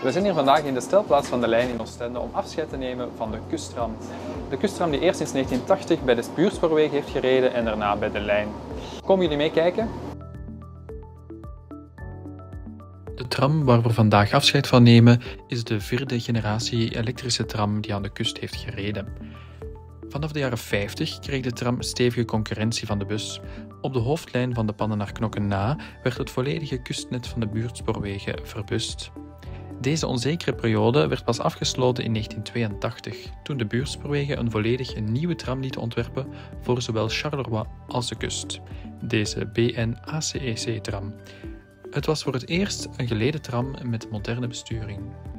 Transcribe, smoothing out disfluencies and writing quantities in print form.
We zijn hier vandaag in de stelplaats van de lijn in Oostende om afscheid te nemen van de kusttram. De kusttram die eerst sinds 1980 bij de buurspoorwegen heeft gereden en daarna bij de lijn. Komen jullie mee kijken? De tram waar we vandaag afscheid van nemen is de 4e generatie elektrische tram die aan de kust heeft gereden. Vanaf de jaren 50 kreeg de tram stevige concurrentie van de bus. Op de hoofdlijn van de Pannen naar Knokken na werd het volledige kustnet van de buurtspoorwegen verbust. Deze onzekere periode werd pas afgesloten in 1982, toen de buurtspoorwegen een volledig nieuwe tram lieten ontwerpen voor zowel Charleroi als de kust, deze BN-ACEC-tram. Het was voor het eerst een gelede tram met moderne besturing.